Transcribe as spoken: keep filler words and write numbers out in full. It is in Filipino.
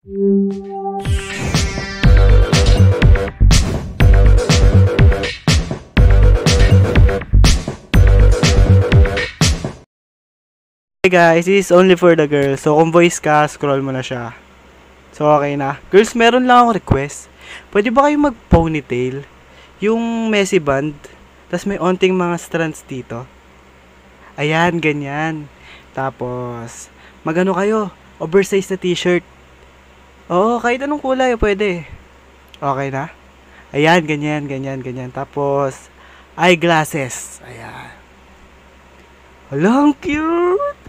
Hey guys, this is only for the girls. So kung voice ka, scroll mo na siya. So okay na. Girls, meron lang akong request. Pwede ba kayo mag-ponytail? Yung messy band, tas may onting mga strands dito. Ayan, ganyan. Tapos, magano kayo? Oversized na t-shirt. Oo, kahit anong kulay, pwede. Okay na? Ayan, ganyan, ganyan, ganyan. Tapos, eyeglasses. Ayan. Hala, ang cute!